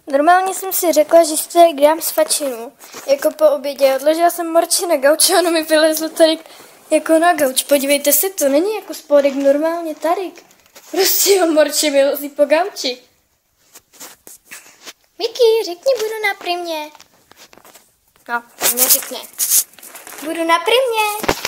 Normálně jsem si řekla, že si tady dám svačinu, jako po obědě. Odložila jsem Morči na gauč a ono mi vylezlo tady jako na gauč. Podívejte se, to není jako spodek, normálně tady. Prostě jo, Morči mi lezí po gauči. Miki, řekni, budu na primě. No, neřekne. Budu na primě.